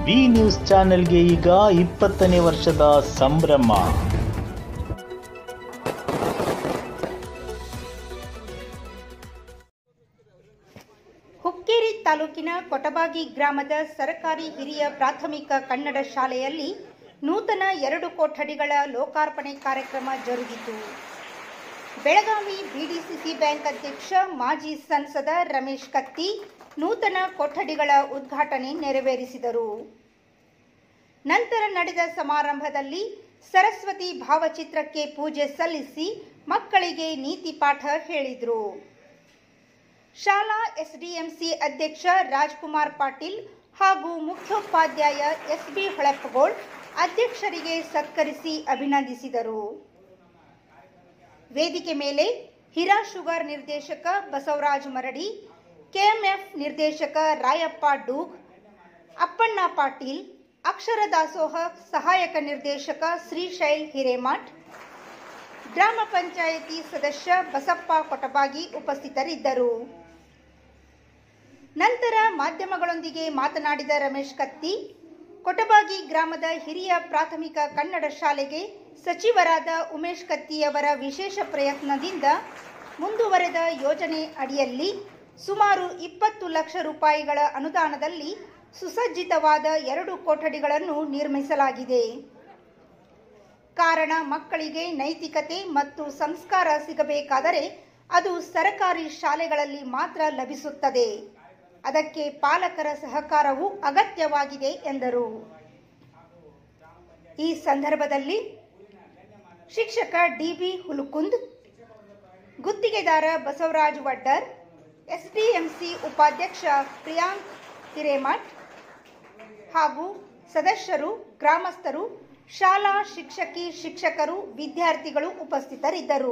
V news ಚಾನೆಲ್ಗೆ ಈಗ 20ನೇ ವರ್ಷದ ಸಂಭ್ರಮ. ಹುಕ್ಕೇರಿ ತಾಲೂಕಿನ ಕೊಟಬಾಗಿ ಗ್ರಾಮದ ಸರ್ಕಾರಿ ಹಿರಿಯ ಪ್ರಾಥಮಿಕ ಕನ್ನಡ ಶಾಲೆಯಲ್ಲಿ ನೂತನ 2 ಕೊಠಡಿಗಳ ಲೋಕಾರ್ಪಣೆ ಕಾರ್ಯಕ್ರಮ ಜರುಗಿತು. ಬೆಳಗಾವಿ ಬಿಡಿಸಿಸಿ ಬ್ಯಾಂಕ್ ಅಧ್ಯಕ್ಷ ಮಾಜಿ ಸಂಸದ ರಮೇಶ್ ಕತ್ತಿ ನೂತನ ಕೊಠಡಿಗಳ ಉದ್ಘಾಟನೆ ನೆರವೇರಿಸಿದರು. ನಂತರ ನಡೆದ ಸಮಾರಂಭದಲ್ಲಿ ಸರಸ್ವತಿ ಭಾವಚಿತ್ರಕ್ಕೆ ಪೂಜೆ ಸಲ್ಲಿಸಿ ಮಕ್ಕಳಿಗೆ ನೀತಿ ಪಾಠ ಹೇಳಿದರು. ಶಾಲಾ ಎಸ್ಡಿಎಂಸಿ ಅಧ್ಯಕ್ಷ ರಾಜ್ಕುಮಾರ್ ಪಾಟೀಲ್ ಹಾಗೂ ಮುಖ್ಯೋಪಾಧ್ಯಾಯ ಎಸ್ಬಿ ಹೊಳಪ್ಪಗೋಳ್ ಅಧ್ಯಕ್ಷರಿಗೆ ಸತ್ಕರಿಸಿ ಅಭಿನಂದಿಸಿದರು. ವೇದಿಕೆ ಮೇಲೆ ಹಿರಾ ಶುಗರ್ ನಿರ್ದೇಶಕ ಬಸವರಾಜ ಮರಡಿ, ಕೆಎಂಎಫ್ ನಿರ್ದೇಶಕ ರಾಯಪ್ಪ ಡೂಗ್, ಅಪ್ಪಣ್ಣ ಪಾಟೀಲ್, ಅಕ್ಷರ ದಾಸೋಹ ಸಹಾಯಕ ನಿರ್ದೇಶಕ ಶ್ರೀಶೈಲ್ ಹಿರೇಮಠ್, ಗ್ರಾಮ ಪಂಚಾಯಿತಿ ಸದಸ್ಯ ಬಸಪ್ಪ ಕೊಟಬಾಗಿ ಉಪಸ್ಥಿತರಿದ್ದರು. ನಂತರ ಮಾಧ್ಯಮಗಳೊಂದಿಗೆ ಮಾತನಾಡಿದ ರಮೇಶ್ ಕತ್ತಿ, ಕೊಟಬಾಗಿ ಗ್ರಾಮದ ಹಿರಿಯ ಪ್ರಾಥಮಿಕ ಕನ್ನಡ ಶಾಲೆಗೆ ಸಚಿವರಾದ ಉಮೇಶ್ ಕತ್ತಿಯವರ ವಿಶೇಷ ಪ್ರಯತ್ನದಿಂದ ಮುಂದುವರೆದ ಯೋಜನೆ ಅಡಿಯಲ್ಲಿ ಸುಮಾರು 20 ಲಕ್ಷ ರೂಪಾಯಿಗಳ ಅನುದಾನದಲ್ಲಿ ಸುಸಜ್ಜಿತವಾದ 2 ಕೊಠಡಿಗಳನ್ನು ನಿರ್ಮಿಸಲಾಗಿದೆ. ಕಾರಣ ಮಕ್ಕಳಿಗೆ ನೈತಿಕತೆ ಮತ್ತು ಸಂಸ್ಕಾರ ಸಿಗಬೇಕಾದರೆ ಅದು ಸರ್ಕಾರಿ ಶಾಲೆಗಳಲ್ಲಿ ಮಾತ್ರ ಲಭಿಸುತ್ತದೆ. ಅದಕ್ಕೆ ಪಾಲಕರ ಸಹಕಾರವು ಅಗತ್ಯವಾಗಿದೆ ಎಂದರು. ಈ ಸಂದರ್ಭದಲ್ಲಿ ಶಿಕ್ಷಕ ಡಿಬಿ ಹುಲಕುಂದ್, ಗುತ್ತಿಗೆದಾರ ಬಸವರಾಜ್ ವಡ್ಡರ್, ಎಸ್ಡಿಎಂಸಿ ಉಪಾಧ್ಯಕ್ಷ ಪ್ರಿಯಾಂಕ್ ಹಿರೇಮಠ್ ಹಾಗೂ ಸದಸ್ಯರು, ಗ್ರಾಮಸ್ಥರು, ಶಾಲಾ ಶಿಕ್ಷಕಿ, ಶಿಕ್ಷಕರು, ವಿದ್ಯಾರ್ಥಿಗಳು ಉಪಸ್ಥಿತರಿದ್ದರು.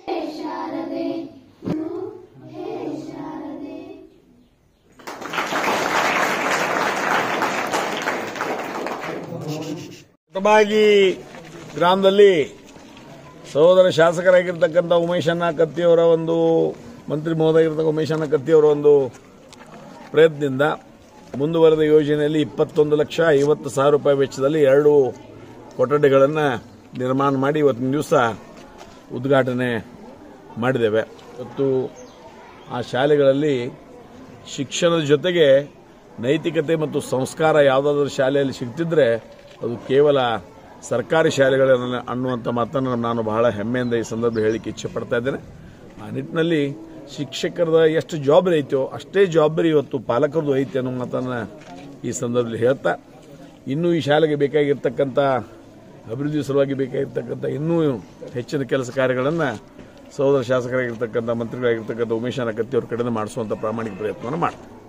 ಕೊಟಬಾಗಿ ಗ್ರಾಮದಲ್ಲಿ ಸಹೋದರ ಶಾಸಕರಾಗಿರ್ತಕ್ಕಂಥ ಉಮೇಶಣ್ಣ ಕತ್ತಿಯವರ ಒಂದು ಮಂತ್ರಿ ಮಹೋದಯರಾಗಿರ್ತಕ್ಕ ಉಮೇಶಣ್ಣ ಕತ್ತಿಯವರ ಒಂದು ಪ್ರಯತ್ನದಿಂದ ಮುಂದುವರೆದ ಯೋಜನೆಯಲ್ಲಿ 21,50,000 ರೂಪಾಯಿ ವೆಚ್ಚದಲ್ಲಿ 2 ಕೊಠಡಿಗಳನ್ನು ನಿರ್ಮಾಣ ಮಾಡಿ ಇವತ್ತಿನ ದಿವಸ ಉದ್ಘಾಟನೆ ಮಾಡಿದ್ದೇವೆ. ಇವತ್ತು ಆ ಶಾಲೆಗಳಲ್ಲಿ ಶಿಕ್ಷಣದ ಜೊತೆಗೆ ನೈತಿಕತೆ ಮತ್ತು ಸಂಸ್ಕಾರ ಯಾವುದಾದ್ರೂ ಶಾಲೆಯಲ್ಲಿ ಸಿಗ್ತಿದ್ರೆ ಅದು ಕೇವಲ ಸರ್ಕಾರಿ ಶಾಲೆಗಳನ್ನು ಅನ್ನುವಂಥ ಮಾತನ್ನು ನಾನು ಬಹಳ ಹೆಮ್ಮೆಯಿಂದ ಈ ಸಂದರ್ಭ ಹೇಳಿಕ್ಕೆ ಇಚ್ಛೆ ಪಡ್ತಾ ಇದ್ದೇನೆ. ಆ ನಿಟ್ಟಿನಲ್ಲಿ ಶಿಕ್ಷಕರದ ಎಷ್ಟು ಜವಾಬ್ದಾರಿ ಐತೋ ಅಷ್ಟೇ ಜವಾಬ್ದಾರಿ ಇವತ್ತು ಪಾಲಕರದು ಐತೆ ಅನ್ನೋ ಮಾತನ್ನು ಈ ಸಂದರ್ಭದಲ್ಲಿ ಹೇಳ್ತಾ, ಇನ್ನೂ ಈ ಶಾಲೆಗೆ ಬೇಕಾಗಿರ್ತಕ್ಕಂಥ ಅಭಿವೃದ್ಧಿ ಸಲುವಾಗಿ ಬೇಕಾಗಿರ್ತಕ್ಕಂಥ ಇನ್ನೂ ಹೆಚ್ಚಿನ ಕೆಲಸ ಕಾರ್ಯಗಳನ್ನು ಸಹೋದರ ಶಾಸಕರಾಗಿರ್ತಕ್ಕಂಥ ಮಂತ್ರಿಗಳಾಗಿರ್ತಕ್ಕಂಥ ಉಮೇಶಣ್ಣ ಕತ್ತಿಯವ್ರ ಕಡೆಯಿಂದ ಮಾಡಿಸುವಂಥ ಪ್ರಾಮಾಣಿಕ ಪ್ರಯತ್ನವನ್ನು ಮಾಡ್ತಾರೆ.